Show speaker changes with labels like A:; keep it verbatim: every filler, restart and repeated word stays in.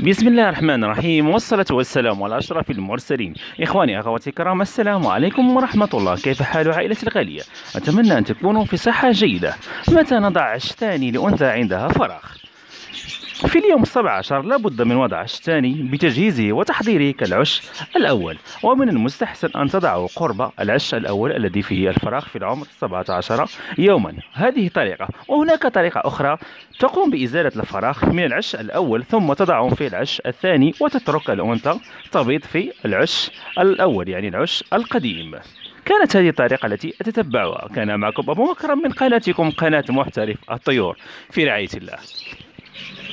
A: بسم الله الرحمن الرحيم، والصلاة والسلام على أشرف المرسلين. إخواني أخواتي الكرام، السلام عليكم ورحمة الله. كيف حال عائلتي الغالية؟ أتمنى أن تكونوا في صحة جيدة. متى نضع عش ثاني لأنثى عندها فراغ؟ في اليوم السابع عشر لابد من وضع عش ثاني بتجهيزه وتحضيره كالعش الأول، ومن المستحسن أن تضعه قرب العش الأول الذي فيه الفراغ في العمر سبعة عشر يوما. هذه طريقة، وهناك طريقة أخرى تقوم بإزالة الفراغ من العش الأول ثم تضعه في العش الثاني وتترك الأنثى تبيض في العش الأول، يعني العش القديم. كانت هذه الطريقة التي أتتبعها. كان معكم أبو مكرم من قناتكم قناة محترف الطيور، في رعاية الله.